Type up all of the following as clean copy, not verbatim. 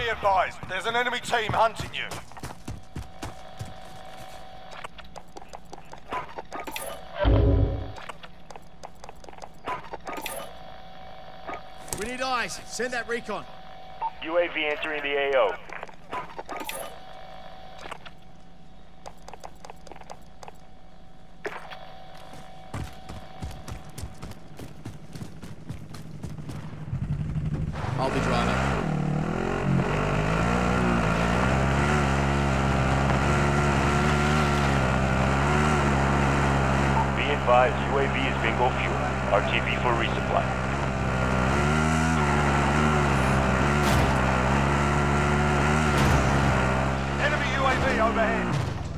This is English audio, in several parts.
Be advised, there's an enemy team hunting you. We need eyes. Send that recon. UAV entering the AO. I'll be driving. Be advised, UAV is bingo fuel. RTV for resupply. UAV overhead.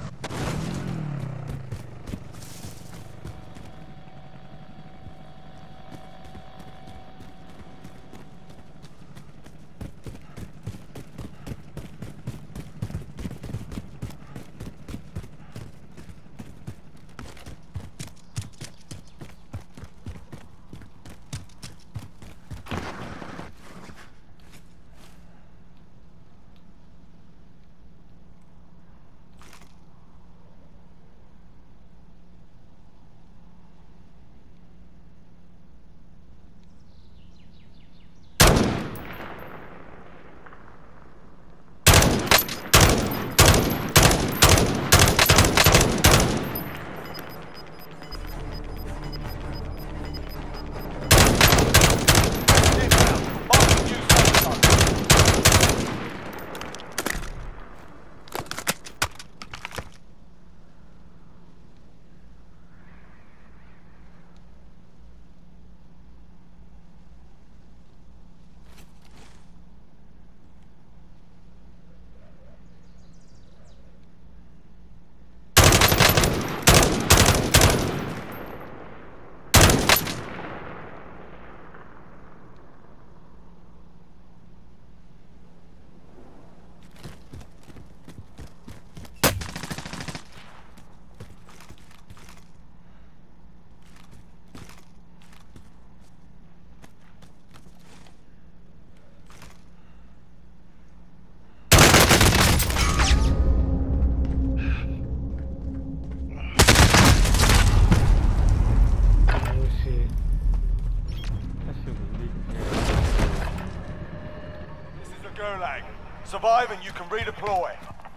Gulag. Survive and you can redeploy.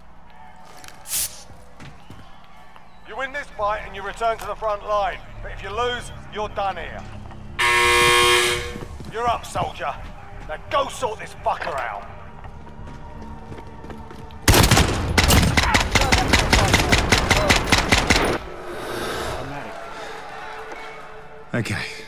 You win this fight and you return to the front line. But if you lose, you're done here. You're up, soldier. Now go sort this fucker out. Okay.